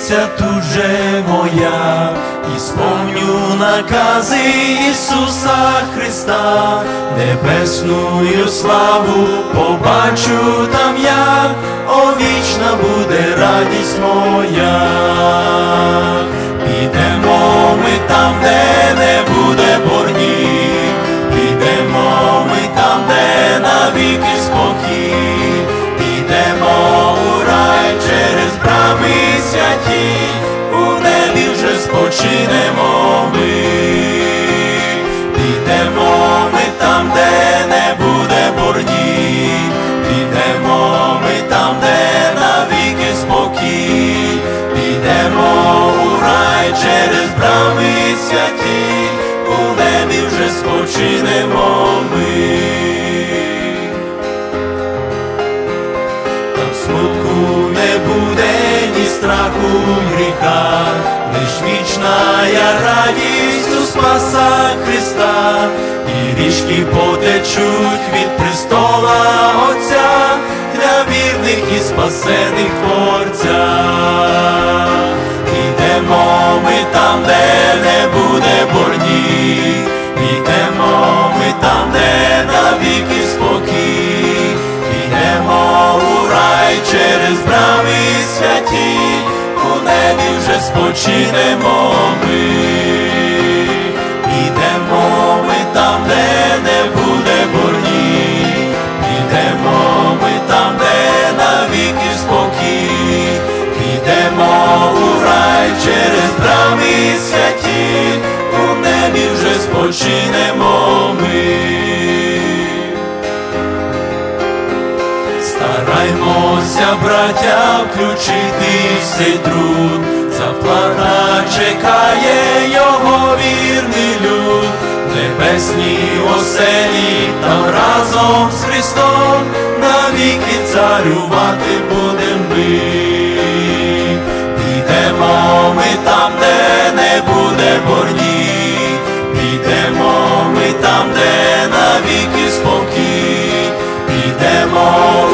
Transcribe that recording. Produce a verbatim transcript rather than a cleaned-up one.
місця тут же моя, і сповню накази Ісуса Христа, небесную славу побачу там я, о, вічна буде радість моя. Підемо ми там, де не буде борнів, підемо ми там, де навіки спокій, підемо у рай через брами святі, у небі вже спочинемо ми. Підемо ми там, де не буде борнів, підемо ми там, де навіки спокій, підемо у рай через брами святі, у небі вже спочинемо ми. Там смутку не буде, ні страху, ні гріха, лиш вічна я радість у Спаса Христа, і річки потечуть від престола Отця для вірних і спасених Творця. Підемо ми там, де не буде борнів, підемо ми там, де навіки спокій, підемо у рай через брами святі, у небі вже спочинемо ми. Підемо ми там, де не буде борнів, підемо ми там, де навіки спокій, підемо у рай через брами святі, у небі вже спочинемо ми. Стараймося, браття, включити в цей труд, заплата чекає його вірний люд, небесні оселі там разом з Христом, навіки царювати будем ми. Підемо ми там, де не буде борнів, підемо ми там, де навіки спокій, підемо